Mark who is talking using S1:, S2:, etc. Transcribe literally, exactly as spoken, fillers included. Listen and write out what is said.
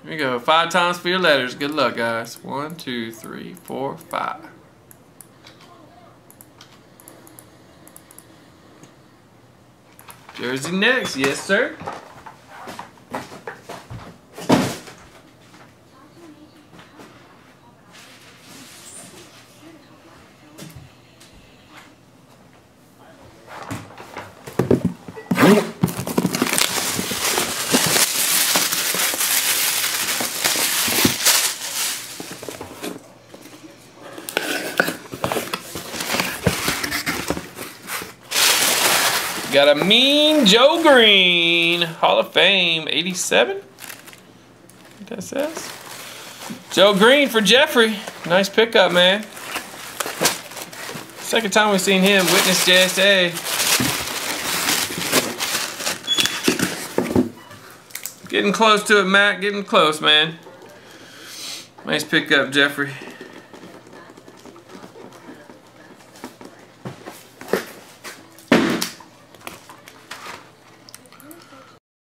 S1: Here we go. Five times for your letters. Good luck, guys. One, two, three, four, five. Jersey next. Yes, sir. Got a mean Joe Green, Hall of Fame, eighty-seven. What that says? Joe Green for Jeffrey. Nice pickup, man. Second time we've seen him. Witness J S A. Getting close to it, Matt. Getting close, man. Nice pickup, Jeffrey.